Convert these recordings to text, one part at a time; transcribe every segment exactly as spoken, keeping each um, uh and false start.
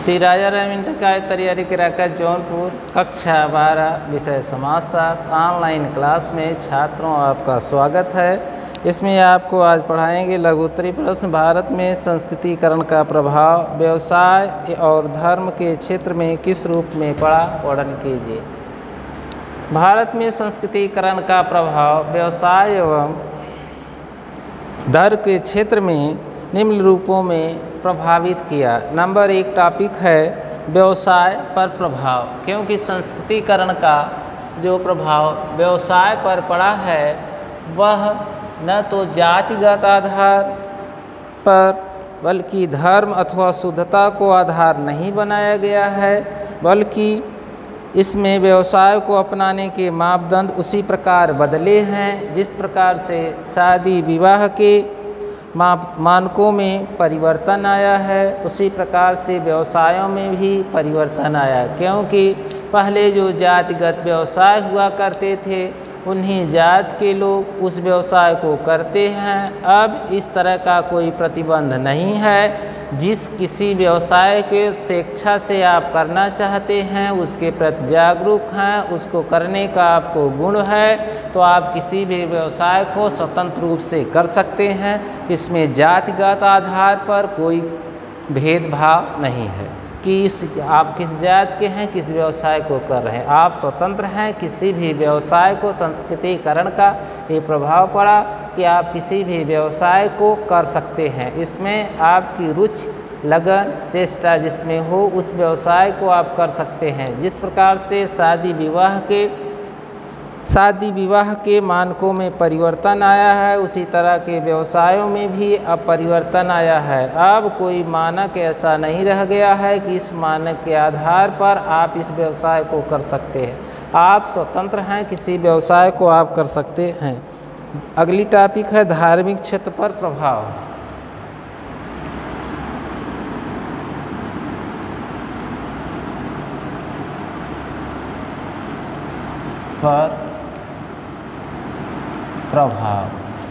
श्री राजा Ram inter का तैयारी कराकर जौनपुर कक्षा बारह विषय समाजशास्त्र ऑनलाइन क्लास में छात्रों आपका स्वागत है। इसमें आपको आज पढ़ाएंगे लघुत्तरी प्रश्न भारत में संस्कृतिकरण का प्रभाव व्यवसाय और धर्म के क्षेत्र में किस रूप में पड़ा, वर्णन कीजिए। भारत में संस्कृतिकरण का प्रभाव व्यवसाय एवं धर्म के क्षेत्र में निम्न रूपों में प्रभावित किया। नंबर एक टॉपिक है व्यवसाय पर प्रभाव, क्योंकि संस्कृतिकरण का जो प्रभाव व्यवसाय पर पड़ा है वह न तो जातिगत आधार पर बल्कि धर्म अथवा शुद्धता को आधार नहीं बनाया गया है, बल्कि इसमें व्यवसाय को अपनाने के मापदंड उसी प्रकार बदले हैं जिस प्रकार से शादी विवाह के माप मानकों में परिवर्तन आया है, उसी प्रकार से व्यवसायों में भी परिवर्तन आया। क्योंकि पहले जो जातिगत व्यवसाय हुआ करते थे उन्हीं जात के लोग उस व्यवसाय को करते हैं। अब इस तरह का कोई प्रतिबंध नहीं है। जिस किसी व्यवसाय के स्वेच्छा से आप करना चाहते हैं, उसके प्रति जागरूक हैं, उसको करने का आपको गुण है, तो आप किसी भी व्यवसाय को स्वतंत्र रूप से कर सकते हैं। इसमें जातिगत आधार पर कोई भेदभाव नहीं है कि इस आप किस जात के हैं, किस व्यवसाय को कर रहे हैं। आप स्वतंत्र हैं। किसी भी व्यवसाय को संस्कृतिकरण का ये प्रभाव पड़ा कि आप किसी भी व्यवसाय को कर सकते हैं। इसमें आपकी रुचि, लगन, चेष्टा जिसमें हो उस व्यवसाय को आप कर सकते हैं। जिस प्रकार से शादी विवाह के शादी विवाह के मानकों में परिवर्तन आया है, उसी तरह के व्यवसायों में भी अब परिवर्तन आया है। अब कोई मानक ऐसा नहीं रह गया है कि इस मानक के आधार पर आप इस व्यवसाय को कर सकते हैं। आप स्वतंत्र हैं, किसी व्यवसाय को आप कर सकते हैं। अगली टॉपिक है धार्मिक क्षेत्र पर प्रभाव। पर प्रभाव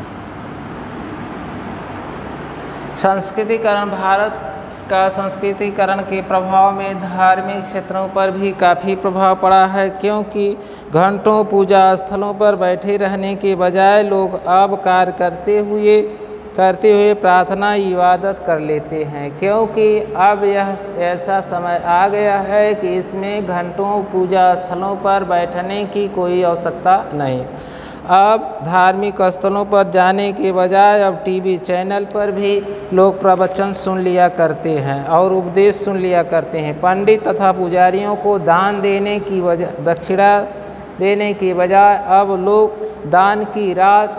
संस्कृतिकरण भारत का संस्कृतिकरण के प्रभाव में धार्मिक क्षेत्रों पर भी काफ़ी प्रभाव पड़ा है, क्योंकि घंटों पूजा स्थलों पर बैठे रहने के बजाय लोग अब कार्य करते हुए करते हुए प्रार्थना इबादत कर लेते हैं। क्योंकि अब यह ऐसा समय आ गया है कि इसमें घंटों पूजा स्थलों पर बैठने की कोई आवश्यकता नहीं। अब धार्मिक स्थलों पर जाने के बजाय अब टीवी चैनल पर भी लोग प्रवचन सुन लिया करते हैं और उपदेश सुन लिया करते हैं। पंडित तथा पुजारियों को दान देने की वजह दक्षिणा देने के बजाय अब लोग दान की राशि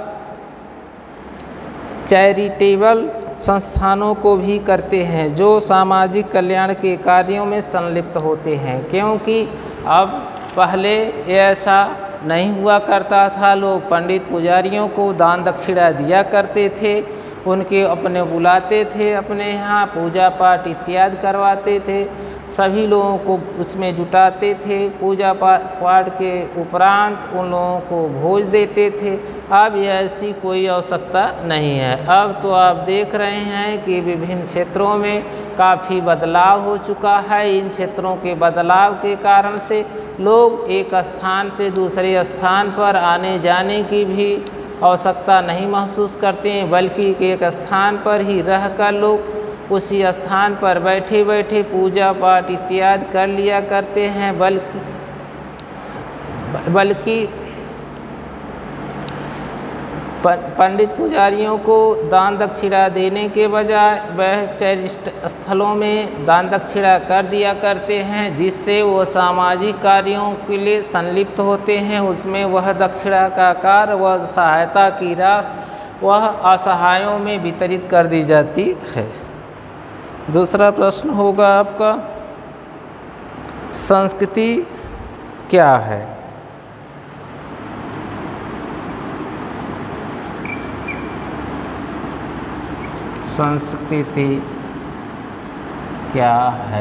चैरिटेबल संस्थानों को भी करते हैं जो सामाजिक कल्याण के कार्यों में संलिप्त होते हैं। क्योंकि अब पहले ऐसा नहीं हुआ करता था। लोग पंडित पुजारियों को दान दक्षिणा दिया करते थे, उनके अपने बुलाते थे, अपने यहाँ पूजा पाठ इत्यादि करवाते थे, सभी लोगों को उसमें जुटाते थे। पूजा पाठ के उपरांत उन लोगों को भोज देते थे। अब ऐसी कोई आवश्यकता नहीं है। अब तो आप देख रहे हैं कि विभिन्न क्षेत्रों में काफ़ी बदलाव हो चुका है। इन क्षेत्रों के बदलाव के कारण से लोग एक स्थान से दूसरे स्थान पर आने जाने की भी आवश्यकता नहीं महसूस करते हैं, बल्कि एक स्थान पर ही रहकर लोग उसी स्थान पर बैठे बैठे पूजा पाठ इत्यादि कर लिया करते हैं। बल्कि बल्कि पंडित पुजारियों को दान दक्षिणा देने के बजाय वह चैरिट स्थलों में दान दक्षिणा कर दिया करते हैं, जिससे वो सामाजिक कार्यों के लिए संलिप्त होते हैं। उसमें वह दक्षिणा का कार्य, वह सहायता की राशि वह असहायों में वितरित कर दी जाती है। दूसरा प्रश्न होगा आपका, संस्कृति क्या है? संस्कृति क्या है?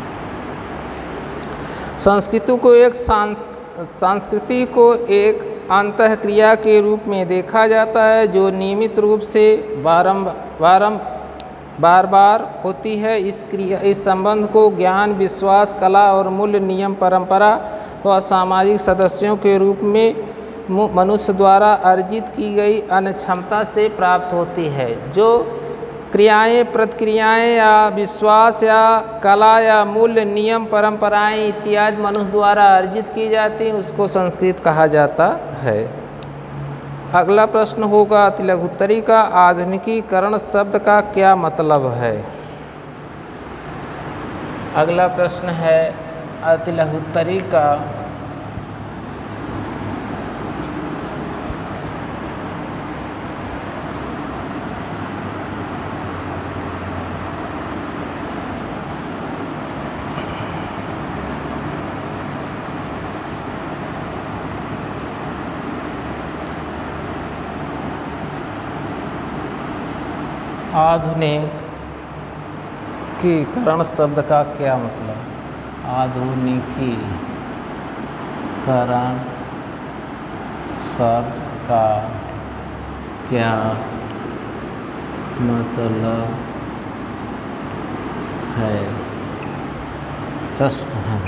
संस्कृति को एक सांस संस्कृति को एक अंतःक्रिया के रूप में देखा जाता है, जो नियमित रूप से बारंबार बार बार होती है। इस क्रिया इस संबंध को ज्ञान, विश्वास, कला और मूल्य, नियम, परंपरा तो असामाजिक सदस्यों के रूप में मनुष्य द्वारा अर्जित की गई अन्य क्षमता से प्राप्त होती है। जो क्रियाएं, प्रतिक्रियाएं या विश्वास या कला या मूल्य, नियम, परंपराएं इत्यादि मनुष्य द्वारा अर्जित की जाती हैं, उसको संस्कृत कहा जाता है। अगला प्रश्न होगा अति लघुत्तरी का आधुनिकीकरण शब्द का क्या मतलब है। अगला प्रश्न है अति लघुत्तरी का आधुनिकीकरण शब्द का क्या मतलब। आधुनिकीकरण शब्द का क्या मतलब है, प्रश्न है।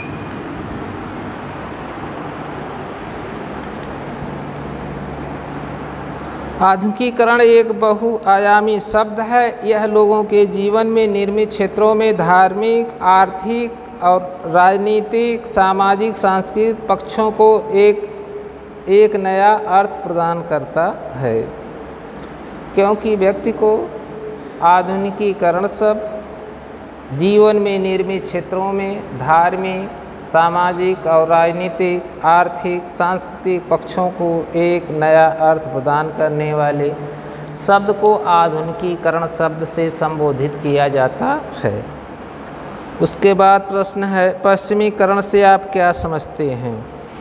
आधुनिकीकरण एक बहुआयामी शब्द है। यह लोगों के जीवन में निर्मित क्षेत्रों में धार्मिक, आर्थिक और राजनीतिक, सामाजिक, सांस्कृतिक पक्षों को एक एक नया अर्थ प्रदान करता है, क्योंकि व्यक्ति को आधुनिकीकरण शब्द जीवन में निर्मित क्षेत्रों में धार्मिक, सामाजिक और राजनीतिक, आर्थिक, सांस्कृतिक पक्षों को एक नया अर्थ प्रदान करने वाले शब्द को आधुनिकीकरण शब्द से संबोधित किया जाता है। उसके बाद प्रश्न है पश्चिमीकरण से आप क्या समझते हैं।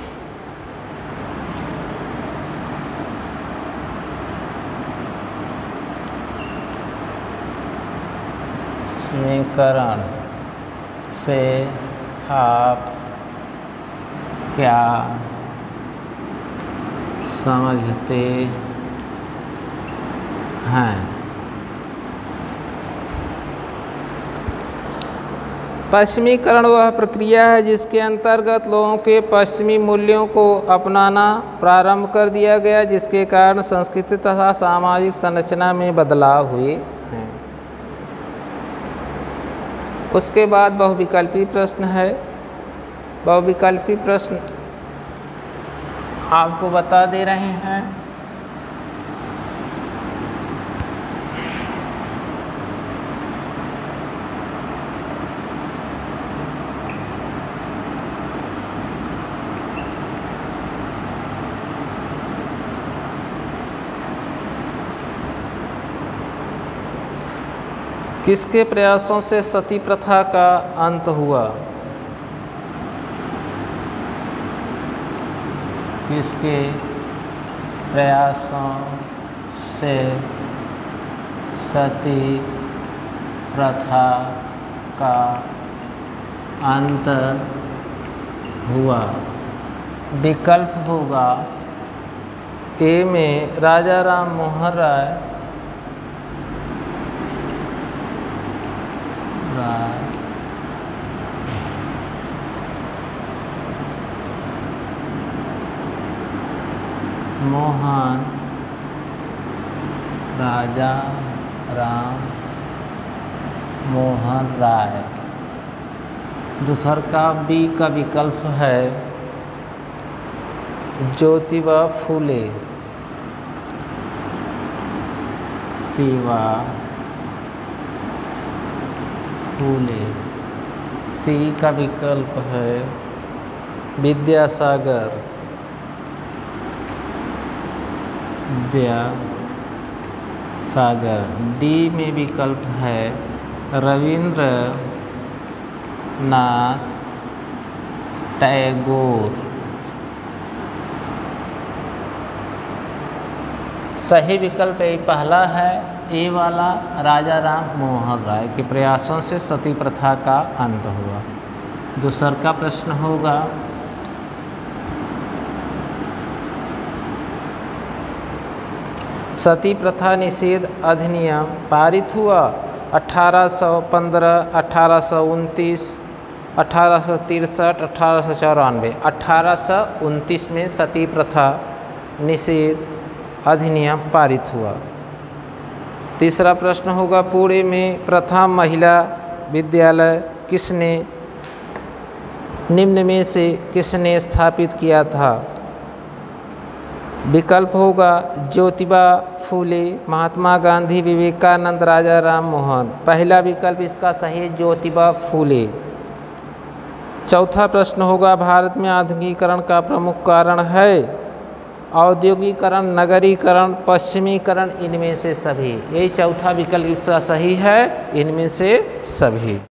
पश्चिमीकरण से आप क्या समझते हैं। पश्चिमीकरण वह प्रक्रिया है जिसके अंतर्गत लोगों के पश्चिमी मूल्यों को अपनाना प्रारंभ कर दिया गया, जिसके कारण संस्कृति तथा सामाजिक संरचना में बदलाव हुए हैं। उसके बाद बहुविकल्पी प्रश्न है। बहुविकल्पी प्रश्न आपको बता दे रहे हैं। किसके प्रयासों से सती प्रथा का अंत हुआ। किसके प्रयासों से सती प्रथा का अंत हुआ। विकल्प होगा ए में राजा राम मोहन राय, राय मोहन राजा राम मोहन राय। दूसर का बी का विकल्प है ज्योतिबा फूले, ज्योतिबा फूले। सी का विकल्प है विद्यासागर, विद्यासागर। डी में विकल्प है रविंद्रनाथ टैगोर। सही विकल्प ये पहला है, ए वाला, राजा राम मोहन राय के प्रयासों से सती प्रथा का अंत हुआ। दूसर का प्रश्न होगा सती प्रथा निषेध अधिनियम पारित हुआ अठारह सौ पंद्रह, अठारह सौ उनतीस, अठारह सौ तिरसठ, अठारह सौ चौरानवे। अठारह सौ उनतीस में सती प्रथा निषेध अधिनियम पारित हुआ। तीसरा प्रश्न होगा, पुणे में प्रथम महिला विद्यालय किसने निम्न में से किसने स्थापित किया था? विकल्प होगा ज्योतिबा फूले, महात्मा गांधी, विवेकानंद, राजा राम मोहन। पहला विकल्प इसका सही है, ज्योतिबा फूले। चौथा प्रश्न होगा, भारत में आधुनिकीकरण का प्रमुख कारण है? औद्योगिकरण, नगरीकरण, पश्चिमीकरण, इनमें से सभी। यही चौथा विकल्प इसका सही है, इनमें से सभी।